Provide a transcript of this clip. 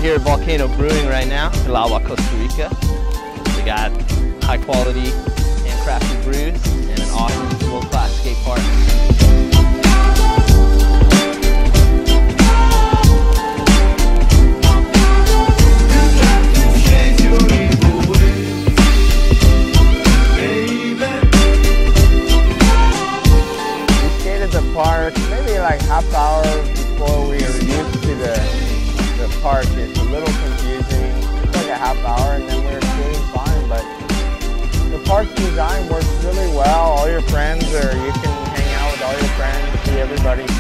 here at Volcano Brewing right now, Calagua, Costa Rica. We got high quality, handcrafted brews and an awesome world-class skate park. Park maybe like half hour before we were used to the park. It's a little confusing. It's like a half hour and then we were skating fine, but the park's design works really well. All your friends, or you can hang out with all your friends, see everybody